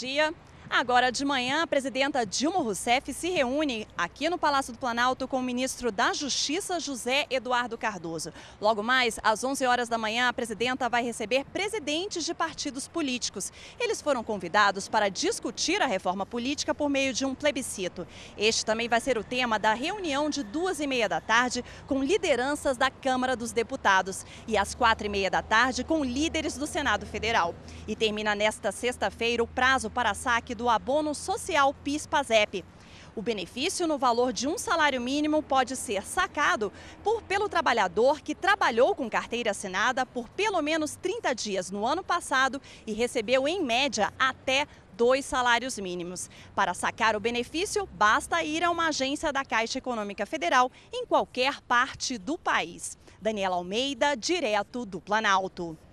dia. Agora de manhã, a presidenta Dilma Rousseff se reúne aqui no Palácio do Planalto com o ministro da Justiça, José Eduardo Cardoso. Logo mais, às 11 horas da manhã, a presidenta vai receber presidentes de partidos políticos. Eles foram convidados para discutir a reforma política por meio de um plebiscito. Este também vai ser o tema da reunião de 2h30 da tarde com lideranças da Câmara dos Deputados e às 4h30 da tarde com líderes do Senado Federal. E termina nesta sexta-feira o prazo para saque do abono social PIS/PASEP. O benefício no valor de um salário mínimo pode ser sacado pelo trabalhador que trabalhou com carteira assinada por pelo menos 30 dias no ano passado e recebeu, em média, até 2 salários mínimos. Para sacar o benefício, basta ir a uma agência da Caixa Econômica Federal em qualquer parte do país. Daniela Almeida, direto do Planalto.